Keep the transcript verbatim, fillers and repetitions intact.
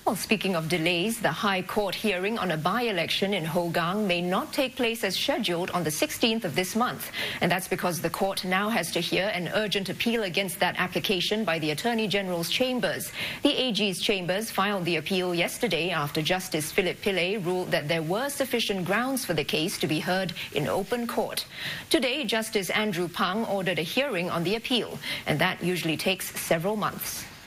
Well, speaking of delays, the High Court hearing on a by-election in Hougang may not take place as scheduled on the sixteenth of this month. And that's because the court now has to hear an urgent appeal against that application by the Attorney General's chambers. The A G's chambers filed the appeal yesterday after Justice Philip Pillay ruled that there were sufficient grounds for the case to be heard in open court. Today, Justice Andrew Pang ordered a hearing on the appeal, and that usually takes several months.